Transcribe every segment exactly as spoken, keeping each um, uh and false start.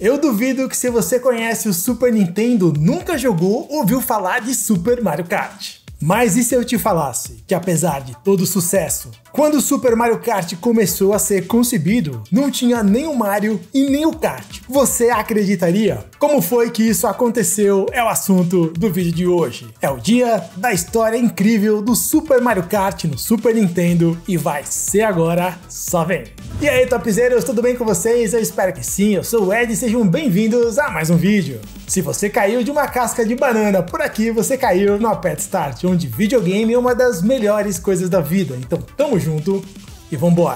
Eu duvido que se você conhece o Super Nintendo, nunca jogou ou ouviu falar de Super Mario Kart. Mas e se eu te falasse que apesar de todo o sucesso, quando o Super Mario Kart começou a ser concebido, não tinha nem o Mario e nem o kart? Você acreditaria? Como foi que isso aconteceu é o assunto do vídeo de hoje. É o dia da história incrível do Super Mario Kart no Super Nintendo e vai ser agora, só vem! E aí, topzeiros, tudo bem com vocês? Eu espero que sim, eu sou o Ed e sejam bem-vindos a mais um vídeo. Se você caiu de uma casca de banana por aqui, você caiu no Aperta Start, onde videogame é uma das melhores coisas da vida. Então tamo junto e vambora!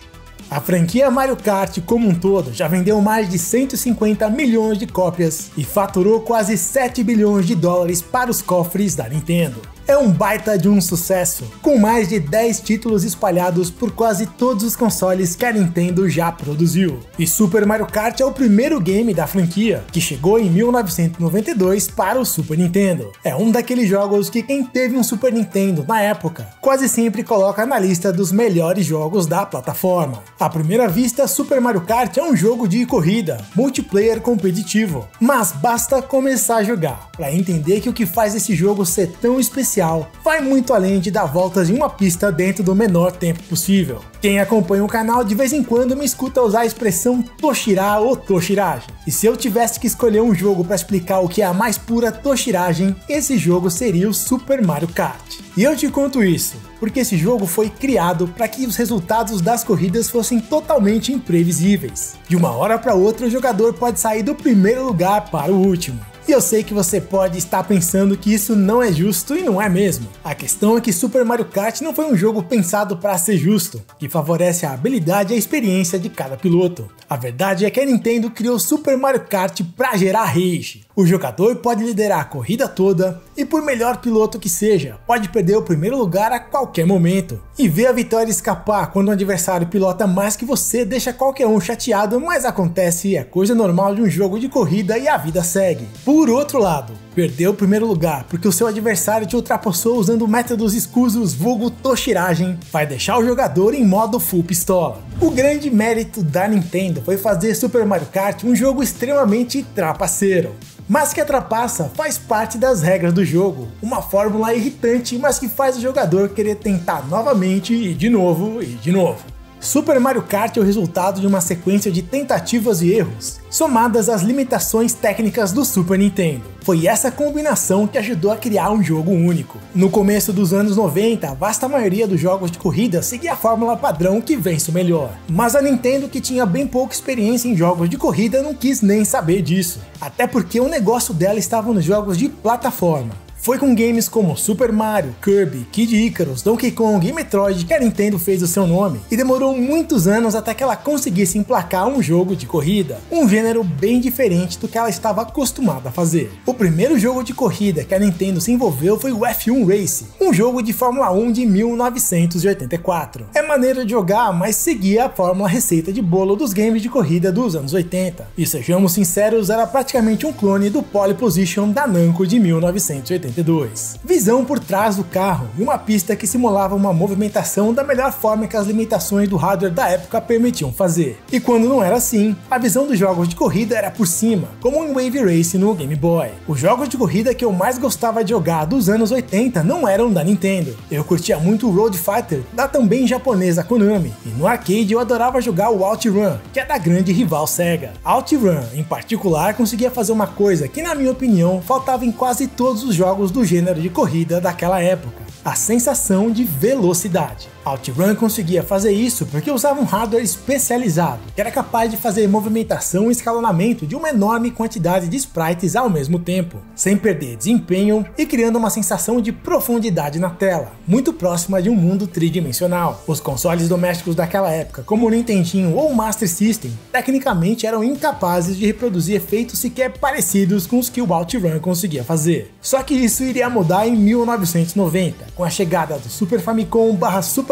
A franquia Mario Kart como um todo já vendeu mais de cento e cinquenta milhões de cópias e faturou quase sete bilhões de dólares para os cofres da Nintendo. É um baita de um sucesso, com mais de dez títulos espalhados por quase todos os consoles que a Nintendo já produziu. E Super Mario Kart é o primeiro game da franquia, que chegou em mil novecentos e noventa e dois para o Super Nintendo. É um daqueles jogos que quem teve um Super Nintendo na época, quase sempre coloca na lista dos melhores jogos da plataforma. À primeira vista, Super Mario Kart é um jogo de corrida, multiplayer competitivo, mas basta começar a jogar para entender que o que faz esse jogo ser tão especial vai muito além de dar voltas em uma pista dentro do menor tempo possível. Quem acompanha o canal de vez em quando me escuta usar a expressão Toshira ou Toshiragem. E se eu tivesse que escolher um jogo para explicar o que é a mais pura Toshiragem, esse jogo seria o Super Mario Kart. E eu te conto isso, porque esse jogo foi criado para que os resultados das corridas fossem totalmente imprevisíveis. De uma hora para outra o jogador pode sair do primeiro lugar para o último. E eu sei que você pode estar pensando que isso não é justo e não é mesmo. A questão é que Super Mario Kart não foi um jogo pensado para ser justo, que favorece a habilidade e a experiência de cada piloto. A verdade é que a Nintendo criou Super Mario Kart para gerar rage. O jogador pode liderar a corrida toda e, por melhor piloto que seja, pode perder o primeiro lugar a qualquer momento. E ver a vitória escapar quando o adversário pilota mais que você deixa qualquer um chateado, mas acontece, é coisa normal de um jogo de corrida e a vida segue. Por outro lado, perder o primeiro lugar porque o seu adversário te ultrapassou usando métodos escusos vulgo Toshiragem vai deixar o jogador em modo full pistola. O grande mérito da Nintendo foi fazer Super Mario Kart um jogo extremamente trapaceiro. Mas que a trapaça faz parte das regras do jogo, uma fórmula irritante, mas que faz o jogador querer tentar novamente e de novo e de novo. Super Mario Kart é o resultado de uma sequência de tentativas e erros, somadas às limitações técnicas do Super Nintendo. Foi essa combinação que ajudou a criar um jogo único. No começo dos anos noventa, a vasta maioria dos jogos de corrida seguia a fórmula padrão que vence o melhor. Mas a Nintendo, que tinha bem pouca experiência em jogos de corrida, não quis nem saber disso. Até porque o negócio dela estava nos jogos de plataforma. Foi com games como Super Mario, Kirby, Kid Icarus, Donkey Kong e Metroid que a Nintendo fez o seu nome, e demorou muitos anos até que ela conseguisse emplacar um jogo de corrida, um gênero bem diferente do que ela estava acostumada a fazer. O primeiro jogo de corrida que a Nintendo se envolveu foi o F um Race, um jogo de Fórmula um de mil novecentos e oitenta e quatro. É maneiro de jogar, mas seguia a fórmula receita de bolo dos games de corrida dos anos oitenta. E sejamos sinceros, era praticamente um clone do Pole Position da Namco de mil novecentos e oitenta e dois. Visão por trás do carro e uma pista que simulava uma movimentação da melhor forma que as limitações do hardware da época permitiam fazer. E quando não era assim, a visão dos jogos de corrida era por cima, como em Wave Race no Game Boy. Os jogos de corrida que eu mais gostava de jogar dos anos oitenta não eram da Nintendo. Eu curtia muito o Road Fighter, da também japonesa Konami, e no arcade eu adorava jogar o OutRun, que é da grande rival Sega. OutRun, em particular, conseguia fazer uma coisa que, na minha opinião, faltava em quase todos os jogos do gênero de corrida daquela época: a sensação de velocidade. OutRun conseguia fazer isso porque usava um hardware especializado, que era capaz de fazer movimentação e escalonamento de uma enorme quantidade de sprites ao mesmo tempo, sem perder desempenho e criando uma sensação de profundidade na tela, muito próxima de um mundo tridimensional. Os consoles domésticos daquela época, como o Nintendinho ou o Master System, tecnicamente eram incapazes de reproduzir efeitos sequer parecidos com os que o OutRun conseguia fazer. Só que isso iria mudar em mil novecentos e noventa, com a chegada do Super Famicom barra Super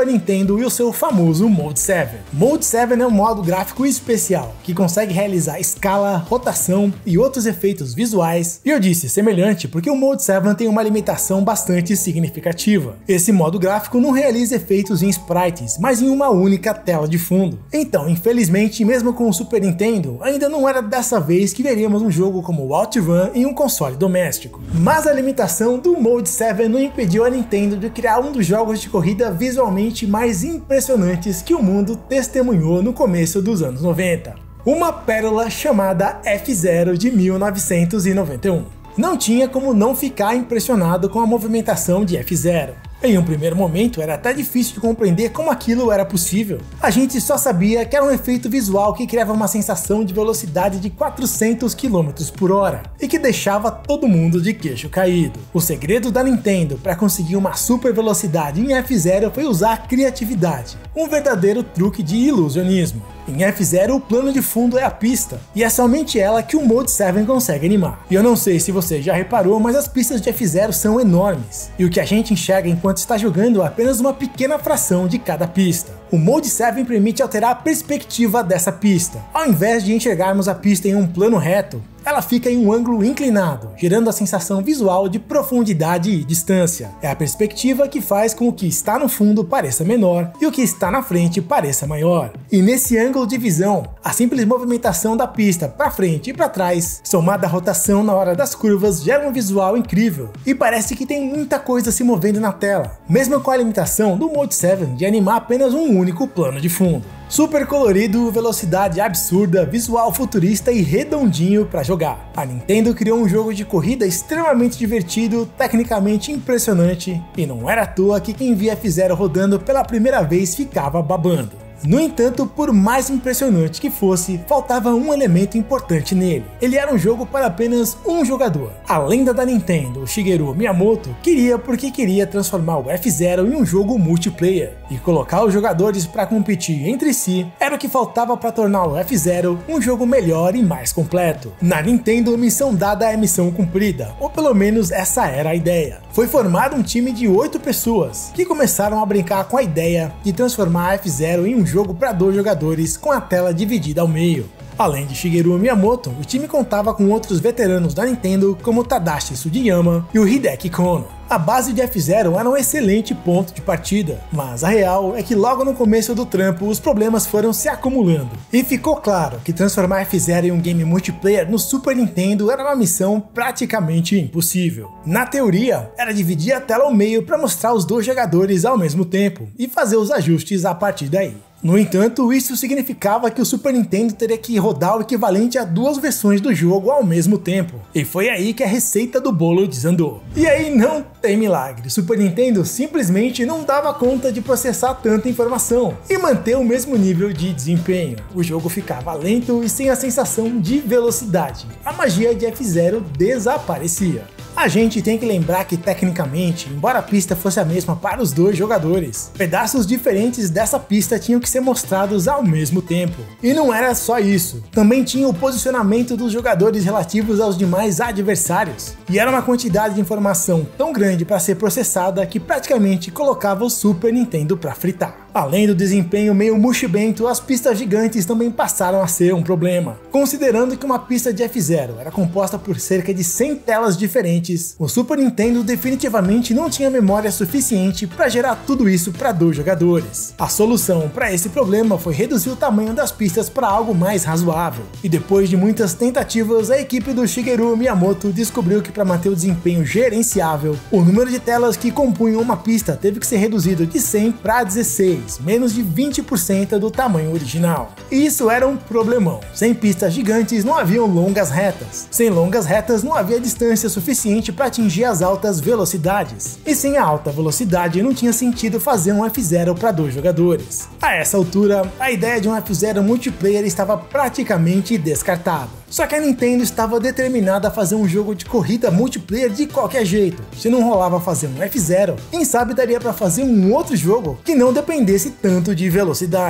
Super Nintendo e o seu famoso Mode sete. Mode sete é um modo gráfico especial, que consegue realizar escala, rotação e outros efeitos visuais, e eu disse semelhante porque o Mode sete tem uma limitação bastante significativa. Esse modo gráfico não realiza efeitos em sprites, mas em uma única tela de fundo. Então, infelizmente, mesmo com o Super Nintendo, ainda não era dessa vez que veríamos um jogo como o OutRun em um console doméstico. Mas a limitação do Mode sete não impediu a Nintendo de criar um dos jogos de corrida visualmente mais impressionantes que o mundo testemunhou no começo dos anos noventa. Uma pérola chamada F zero de mil novecentos e noventa e um. Não tinha como não ficar impressionado com a movimentação de F zero. Em um primeiro momento era até difícil de compreender como aquilo era possível. A gente só sabia que era um efeito visual que criava uma sensação de velocidade de quatrocentos quilômetros por hora e que deixava todo mundo de queixo caído. O segredo da Nintendo para conseguir uma super velocidade em F zero foi usar criatividade, um verdadeiro truque de ilusionismo. Em F zero o plano de fundo é a pista, e é somente ela que o Mode sete consegue animar. E eu não sei se você já reparou, mas as pistas de F zero são enormes, e o que a gente enxerga enquanto está jogando é apenas uma pequena fração de cada pista. O Mode sete permite alterar a perspectiva dessa pista. Ao invés de enxergarmos a pista em um plano reto, ela fica em um ângulo inclinado, gerando a sensação visual de profundidade e distância. É a perspectiva que faz com que o que está no fundo pareça menor e o que está na frente pareça maior. E nesse ângulo de visão, a simples movimentação da pista para frente e para trás, somada à rotação na hora das curvas, gera um visual incrível. E parece que tem muita coisa se movendo na tela, mesmo com a limitação do Mode sete de animar apenas um único plano de fundo. Super colorido, velocidade absurda, visual futurista e redondinho para jogar. A Nintendo criou um jogo de corrida extremamente divertido, tecnicamente impressionante, e não era à toa que quem via F zero rodando pela primeira vez ficava babando. No entanto, por mais impressionante que fosse, faltava um elemento importante nele. Ele era um jogo para apenas um jogador. A lenda da Nintendo, Shigeru Miyamoto, queria porque queria transformar o F zero em um jogo multiplayer, e colocar os jogadores para competir entre si era o que faltava para tornar o F zero um jogo melhor e mais completo. Na Nintendo, missão dada é missão cumprida, ou pelo menos essa era a ideia. Foi formado um time de oito pessoas, que começaram a brincar com a ideia de transformar F zero em um jogo para dois jogadores com a tela dividida ao meio. Além de Shigeru Miyamoto, o time contava com outros veteranos da Nintendo como Tadashi Sugiyama e o Hideki Kono. A base de F zero era um excelente ponto de partida, mas a real é que logo no começo do trampo os problemas foram se acumulando. E ficou claro que transformar F zero em um game multiplayer no Super Nintendo era uma missão praticamente impossível. Na teoria, era dividir a tela ao meio para mostrar os dois jogadores ao mesmo tempo e fazer os ajustes a partir daí. No entanto, isso significava que o Super Nintendo teria que rodar o equivalente a duas versões do jogo ao mesmo tempo. E foi aí que a receita do bolo desandou. E aí não tem milagre, o Super Nintendo simplesmente não dava conta de processar tanta informação e manter o mesmo nível de desempenho. O jogo ficava lento e sem a sensação de velocidade. A magia de F zero desaparecia. A gente tem que lembrar que tecnicamente, embora a pista fosse a mesma para os dois jogadores, pedaços diferentes dessa pista tinham que ser mostrados ao mesmo tempo. E não era só isso, também tinha o posicionamento dos jogadores relativos aos demais adversários. E era uma quantidade de informação tão grande para ser processada que praticamente colocava o Super Nintendo para fritar. Além do desempenho meio murchibento, as pistas gigantes também passaram a ser um problema. Considerando que uma pista de F zero era composta por cerca de cem telas diferentes, o Super Nintendo definitivamente não tinha memória suficiente para gerar tudo isso para dois jogadores. A solução para esse problema foi reduzir o tamanho das pistas para algo mais razoável. E depois de muitas tentativas, a equipe do Shigeru Miyamoto descobriu que para manter o desempenho gerenciável, o número de telas que compunham uma pista teve que ser reduzido de cem para dezesseis. Menos de vinte por cento do tamanho original. E isso era um problemão. Sem pistas gigantes não haviam longas retas. Sem longas retas não havia distância suficiente para atingir as altas velocidades. E sem a alta velocidade não tinha sentido fazer um F zero para dois jogadores. A essa altura, a ideia de um F zero multiplayer estava praticamente descartada. Só que a Nintendo estava determinada a fazer um jogo de corrida multiplayer de qualquer jeito. Se não rolava fazer um F zero, quem sabe daria para fazer um outro jogo que não dependesse tanto de velocidade.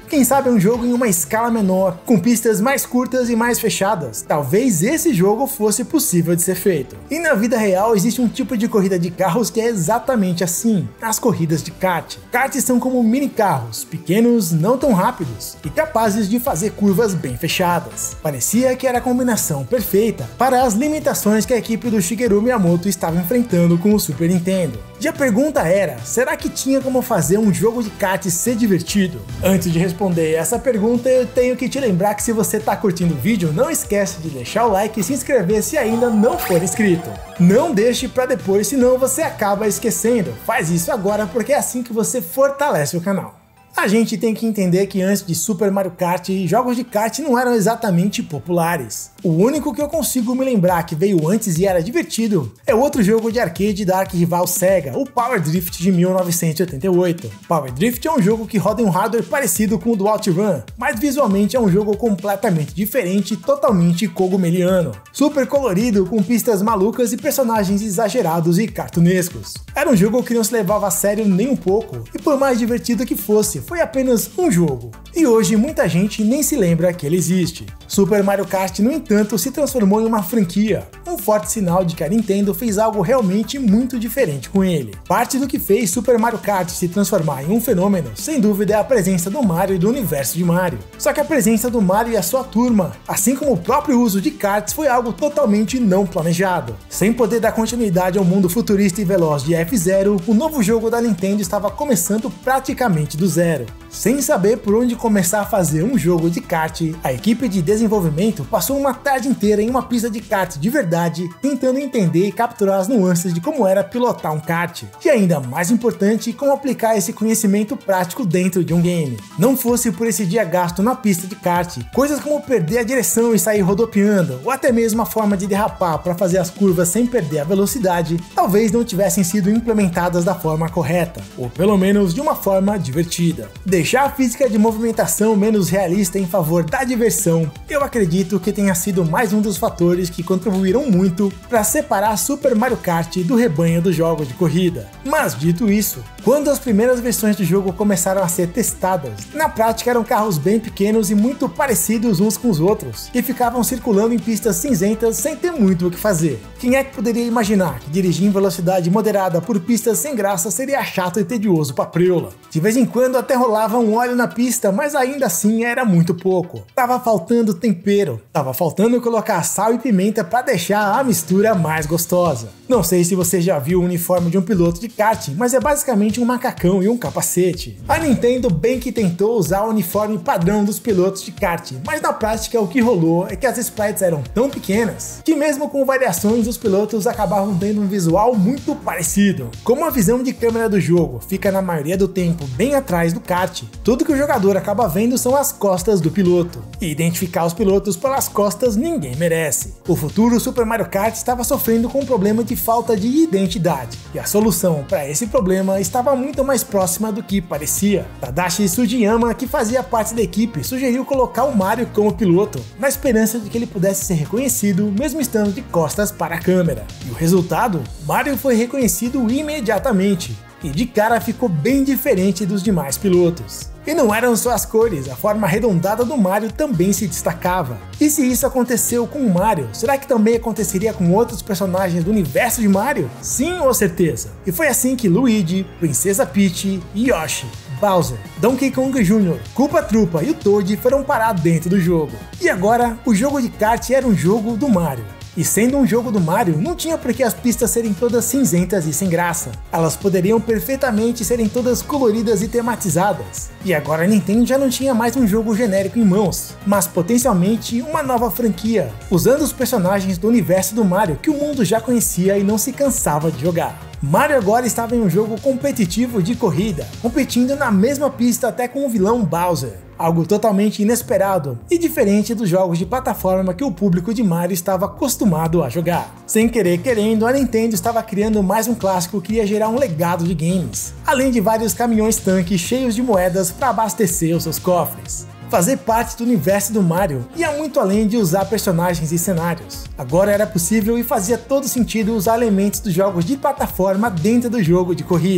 Quem sabe um jogo em uma escala menor, com pistas mais curtas e mais fechadas. Talvez esse jogo fosse possível de ser feito. E na vida real existe um tipo de corrida de carros que é exatamente assim, as corridas de kart. Karts são como mini carros, pequenos, não tão rápidos, e capazes de fazer curvas bem fechadas. Parecia que era a combinação perfeita para as limitações que a equipe do Shigeru Miyamoto estava enfrentando com o Super Nintendo. E a pergunta era, será que tinha como fazer um jogo de kart ser divertido? Antes de responder essa pergunta, eu tenho que te lembrar que se você está curtindo o vídeo, não esquece de deixar o like e se inscrever se ainda não for inscrito. Não deixe para depois, senão você acaba esquecendo. Faz isso agora porque é assim que você fortalece o canal. A gente tem que entender que antes de Super Mario Kart, jogos de kart não eram exatamente populares. O único que eu consigo me lembrar que veio antes e era divertido é outro jogo de arcade da arquirrival Sega, o Power Drift de mil novecentos e oitenta e oito. Power Drift é um jogo que roda em um hardware parecido com o do OutRun, mas visualmente é um jogo completamente diferente e totalmente cogumeliano. Super colorido, com pistas malucas e personagens exagerados e cartunescos. Era um jogo que não se levava a sério nem um pouco, e por mais divertido que fosse, foi apenas um jogo. E hoje muita gente nem se lembra que ele existe. Super Mario Kart, no entanto, se transformou em uma franquia, um forte sinal de que a Nintendo fez algo realmente muito diferente com ele. Parte do que fez Super Mario Kart se transformar em um fenômeno, sem dúvida, é a presença do Mario e do universo de Mario. Só que a presença do Mario e a sua turma, assim como o próprio uso de karts, foi algo totalmente não planejado. Sem poder dar continuidade ao mundo futurista e veloz de F-Zero, o novo jogo da Nintendo estava começando praticamente do zero. Sem saber por onde começar a fazer um jogo de kart, a equipe de desenvolvimento passou uma tarde inteira em uma pista de kart de verdade, tentando entender e capturar as nuances de como era pilotar um kart. E ainda mais importante, como aplicar esse conhecimento prático dentro de um game. Não fosse por esse dia gasto na pista de kart, coisas como perder a direção e sair rodopiando, ou até mesmo a forma de derrapar para fazer as curvas sem perder a velocidade, talvez não tivessem sido implementadas da forma correta, ou pelo menos de uma forma divertida. Deixar a física de movimentação menos realista em favor da diversão, eu acredito que tenha sido mais um dos fatores que contribuíram muito para separar Super Mario Kart do rebanho dos jogos de corrida. Mas dito isso, quando as primeiras versões do jogo começaram a ser testadas, na prática eram carros bem pequenos e muito parecidos uns com os outros, que ficavam circulando em pistas cinzentas sem ter muito o que fazer. Quem é que poderia imaginar que dirigir em velocidade moderada por pistas sem graça seria chato e tedioso pra preula? De vez em quando até rolava um óleo na pista, mas ainda assim era muito pouco. Tava faltando tempero, tava faltando colocar sal e pimenta para deixar a mistura mais gostosa. Não sei se você já viu o uniforme de um piloto de kart, mas é basicamente um macacão e um capacete. A Nintendo bem que tentou usar o uniforme padrão dos pilotos de kart, mas na prática o que rolou é que as sprites eram tão pequenas que mesmo com variações os pilotos acabavam tendo um visual muito parecido. Como a visão de câmera do jogo fica na maioria do tempo bem atrás do kart, tudo que o jogador acaba vendo são as costas do piloto. E identificar os pilotos pelas costas ninguém merece. O futuro Super Mario Kart estava sofrendo com um problema de falta de identidade, e a solução para esse problema estava muito mais próxima do que parecia. Tadashi Sugiyama, que fazia parte da equipe, sugeriu colocar o Mario como piloto, na esperança de que ele pudesse ser reconhecido mesmo estando de costas para a câmera. E o resultado? Mario foi reconhecido imediatamente, e de cara ficou bem diferente dos demais pilotos. E não eram só as cores, a forma arredondada do Mario também se destacava. E se isso aconteceu com o Mario, será que também aconteceria com outros personagens do universo de Mario? Sim ou certeza? E foi assim que Luigi, Princesa Peach, Yoshi, Bowser, Donkey Kong Júnior, Koopa Troopa e o Toad foram parar dentro do jogo. E agora, o jogo de kart era um jogo do Mario. E sendo um jogo do Mario, não tinha por que as pistas serem todas cinzentas e sem graça. Elas poderiam perfeitamente serem todas coloridas e tematizadas. E agora a Nintendo já não tinha mais um jogo genérico em mãos, mas potencialmente uma nova franquia, usando os personagens do universo do Mario que o mundo já conhecia e não se cansava de jogar. Mario agora estava em um jogo competitivo de corrida, competindo na mesma pista até com o vilão Bowser. Algo totalmente inesperado e diferente dos jogos de plataforma que o público de Mario estava acostumado a jogar. Sem querer querendo, a Nintendo estava criando mais um clássico que ia gerar um legado de games, além de vários caminhões-tanque cheios de moedas para abastecer os seus cofres. Fazer parte do universo do Mario ia muito além de usar personagens e cenários. Agora era possível e fazia todo sentido usar elementos dos jogos de plataforma dentro do jogo de corrida. Na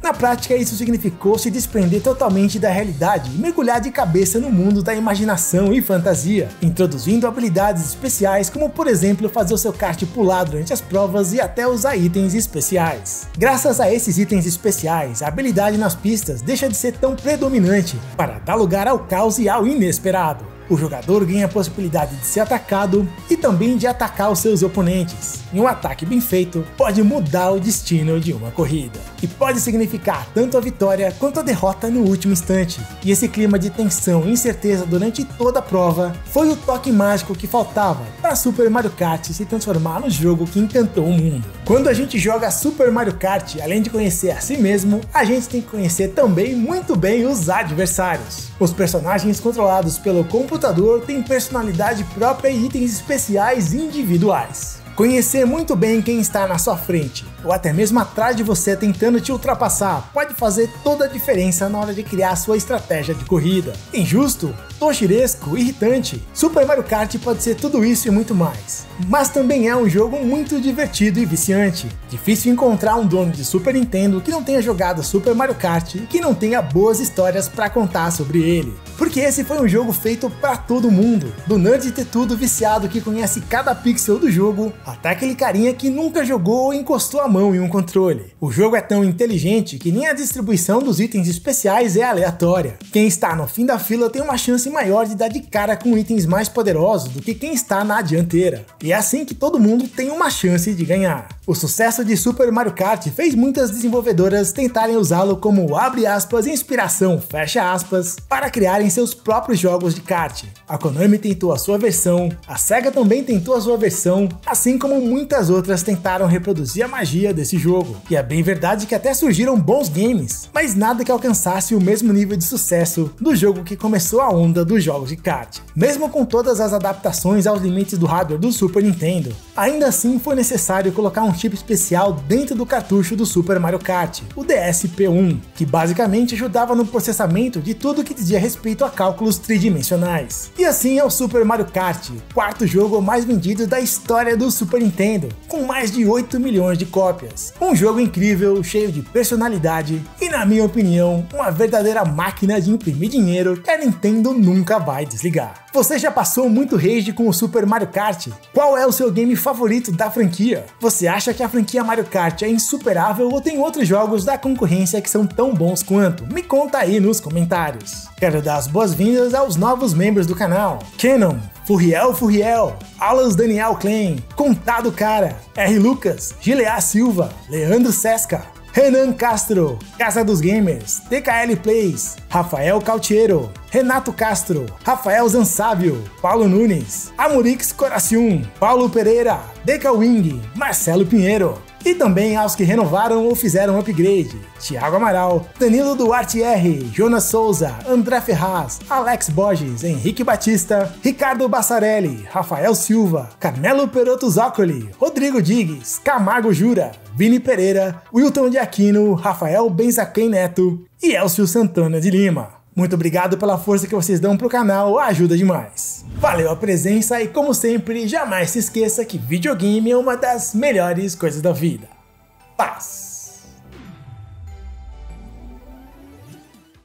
Na prática, isso significou se desprender totalmente da realidade e mergulhar de cabeça no mundo da imaginação e fantasia, introduzindo habilidades especiais como, por exemplo, fazer o seu kart pular durante as provas e até usar itens especiais. Graças a esses itens especiais, a habilidade nas pistas deixa de ser tão predominante para dar lugar ao caos e ao inesperado. O jogador ganha a possibilidade de ser atacado e também de atacar os seus oponentes. E um ataque bem feito pode mudar o destino de uma corrida. E pode significar tanto a vitória quanto a derrota no último instante. E esse clima de tensão e incerteza durante toda a prova foi o toque mágico que faltava para Super Mario Kart se transformar no jogo que encantou o mundo. Quando a gente joga Super Mario Kart, além de conhecer a si mesmo, a gente tem que conhecer também muito bem os adversários. Os personagens controlados pelo computador têm personalidade própria e itens especiais individuais. Conhecer muito bem quem está na sua frente, ou até mesmo atrás de você tentando te ultrapassar, pode fazer toda a diferença na hora de criar sua estratégia de corrida. Injusto, tochiresco, irritante, Super Mario Kart pode ser tudo isso e muito mais. Mas também é um jogo muito divertido e viciante. Difícil encontrar um dono de Super Nintendo que não tenha jogado Super Mario Kart e que não tenha boas histórias para contar sobre ele. Porque esse foi um jogo feito para todo mundo, do nerd ter tudo viciado que conhece cada pixel do jogo, até aquele carinha que nunca jogou ou encostou a mão em um controle. O jogo é tão inteligente que nem a distribuição dos itens especiais é aleatória. Quem está no fim da fila tem uma chance maior de dar de cara com itens mais poderosos do que quem está na dianteira. E é assim que todo mundo tem uma chance de ganhar. O sucesso de Super Mario Kart fez muitas desenvolvedoras tentarem usá-lo como, abre aspas, inspiração, fecha aspas, para criarem seus próprios jogos de kart. A Konami tentou a sua versão, a Sega também tentou a sua versão, assim como muitas outras tentaram reproduzir a magia desse jogo. E é bem verdade que até surgiram bons games, mas nada que alcançasse o mesmo nível de sucesso do jogo que começou a onda dos jogos de kart. Mesmo com todas as adaptações aos limites do hardware do Super Nintendo, ainda assim foi necessário colocar um chip especial dentro do cartucho do Super Mario Kart, o D S P um, que basicamente ajudava no processamento de tudo que dizia respeito a cálculos tridimensionais. E assim é o Super Mario Kart, quarto jogo mais vendido da história do Super Nintendo, com mais de oito milhões de cópias. Um jogo incrível, cheio de personalidade e, na minha opinião, uma verdadeira máquina de imprimir dinheiro que a Nintendo nunca vai desligar. Você já passou muito rage com o Super Mario Kart? Qual é o seu game favorito da franquia? Você acha que a franquia Mario Kart é insuperável ou tem outros jogos da concorrência que são tão bons quanto? Me conta aí nos comentários. Quero dar as boas-vindas aos novos membros do canal: Kenon, Furriel Furriel, Alas Daniel Klein, Contado Cara, R. Lucas, Gilead Silva, Leandro Sesca, Renan Castro, Casa dos Gamers, T K L Plays, Rafael Cautiero, Renato Castro, Rafael Zansávio, Paulo Nunes, Amurix Coracium, Paulo Pereira, Deca Wing, Marcelo Pinheiro. E também aos que renovaram ou fizeram upgrade: Thiago Amaral, Danilo Duarte R, Jonas Souza, André Ferraz, Alex Borges, Henrique Batista, Ricardo Bassarelli, Rafael Silva, Carmelo Perotto Zoccoli, Rodrigo Digues, Camargo Jura, Vini Pereira, Wilton de Aquino, Rafael Benzaquem Neto e Elcio Santana de Lima. Muito obrigado pela força que vocês dão pro canal, ajuda demais. Valeu a presença e, como sempre, jamais se esqueça que videogame é uma das melhores coisas da vida. Paz!